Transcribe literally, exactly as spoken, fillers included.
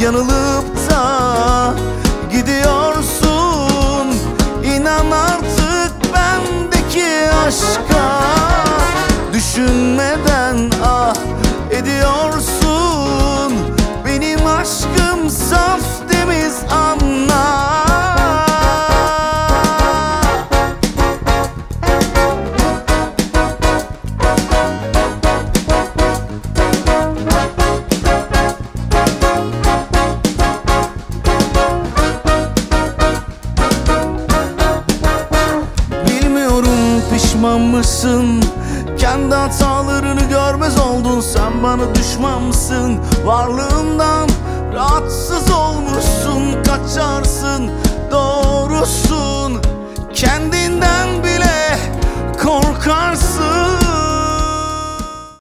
yanılıp da gidiyorsun. İnan artık bendeki aşka, düşünmeden ah ediyorsun. Benim aşkım saf temiz, anla. Pişman mısın? Kendi hatalarını görmez oldun. Sen bana düşman mısın? Varlığımdan rahatsız olmuşsun. Kaçarsın, doğrusun. Kendinden bile korkarsın.